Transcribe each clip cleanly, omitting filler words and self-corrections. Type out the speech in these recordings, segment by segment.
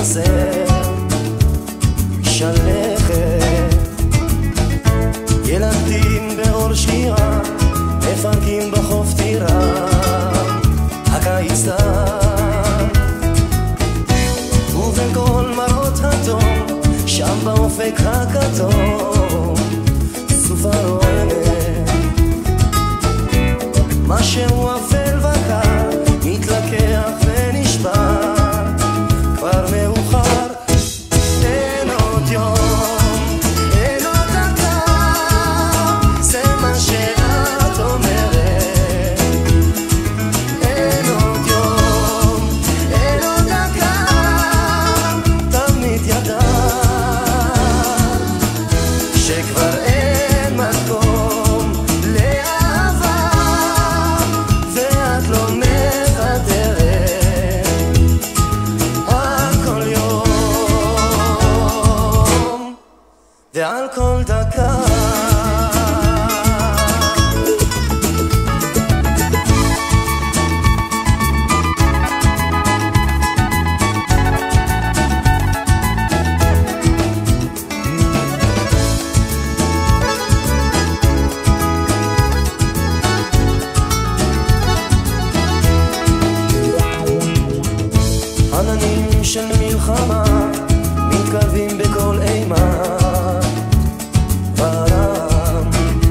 חסר שלכת, ילדים באור שירה מפנקים בחוף טירה, הקיץ תם ובין כל מראות התום שם באופק הכתום סופה רועמת, משהו אפל וקר מתלקח ונשבר, כבר מאוחר, אין עוד יום, אין עוד דקה, זה מה שאת אומרת. אין עוד יום, אין עוד דקה, תמיד ידעת שכבר אין מקום לאהבה ואת לא מוותרת על כל יום ועל כל דקה. עננים של מלחמה מתקרבים בכל אימה בעולם,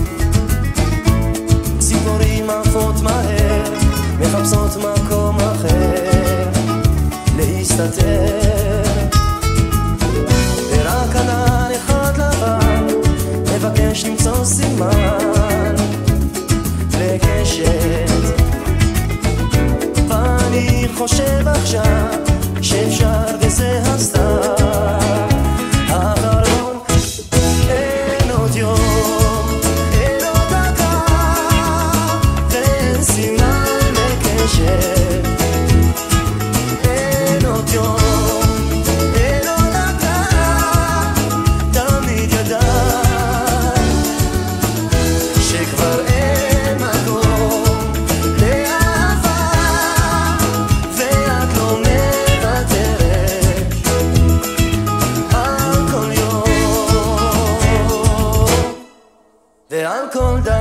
ציפורים עפות מהר מחפשות מקום אחר להסתתר, ורק ענן אחד לבן מבקש למצוא סימן לקשת, ואני חושב עכשיו שאפשר וזה הסתר האחרון. אין עוד יום, אין עוד דקה, ואין סימן לקשת. אין עוד יום, אין עוד דקה, תמיד ידעת שכבר אין מקום לאהבה ואת לא מוותרת על כל יום ועל כל דקה.